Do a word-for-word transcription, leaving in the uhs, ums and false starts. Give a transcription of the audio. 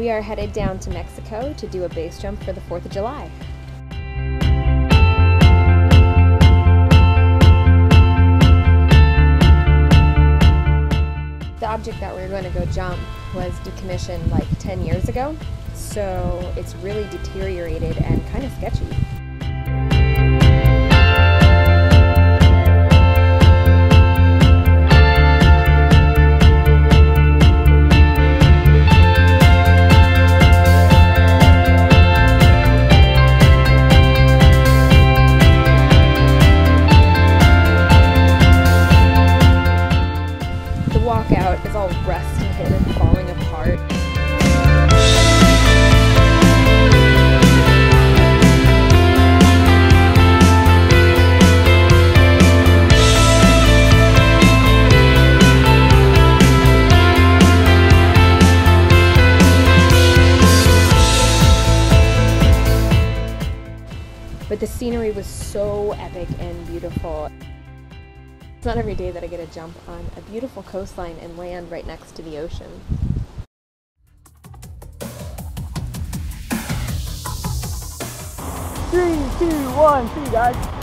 We are headed down to Mexico to do a base jump for the fourth of July. The object that we were going to go jump was decommissioned like ten years ago, so it's really deteriorated and kind of sketchy. The walkout is all rusted and falling apart. But the scenery was so epic and beautiful. It's not every day that I get to jump on a beautiful coastline and land right next to the ocean. Three, two, one, see you guys.